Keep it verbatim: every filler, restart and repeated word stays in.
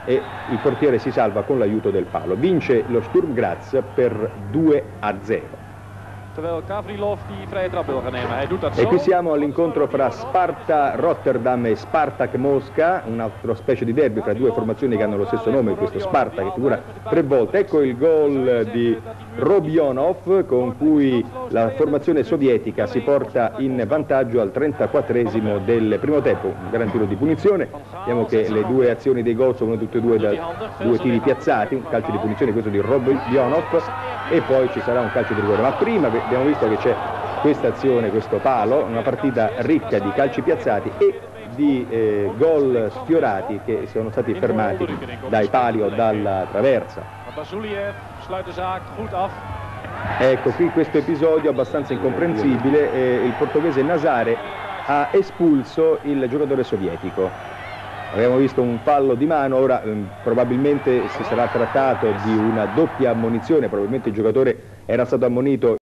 e il portiere si salva con l'aiuto del palo. Vince lo Sturm Graz per due a zero. Terwijl Gavrilov die vrije trap wil gaan nemen. Hij doet dat zo. E qui siamo all'incontro fra Sparta Rotterdam e Spartak Mosca, un altro specie di derby fra due formazioni che hanno lo stesso nome, questo Sparta che figura tre volte. Ecco il gol di Robionov con cui la formazione sovietica si porta in vantaggio al trentaquattresimo del primo tempo. Un gran tiro di punizione. Vediamo che le due azioni dei gol sono tutte e due da due tiri piazzati, un calcio di punizione questo di Robionov, e poi ci sarà un calcio di rigore. Ma prima abbiamo visto che c'è questa azione, questo palo, una partita ricca di calci piazzati e di eh, gol sfiorati che sono stati fermati dai pali o dalla traversa. Ecco qui questo episodio abbastanza incomprensibile, eh, il portoghese Nazare ha espulso il giocatore sovietico. Abbiamo visto un fallo di mano, ora eh, probabilmente si sarà trattato di una doppia ammonizione, probabilmente il giocatore era stato ammonito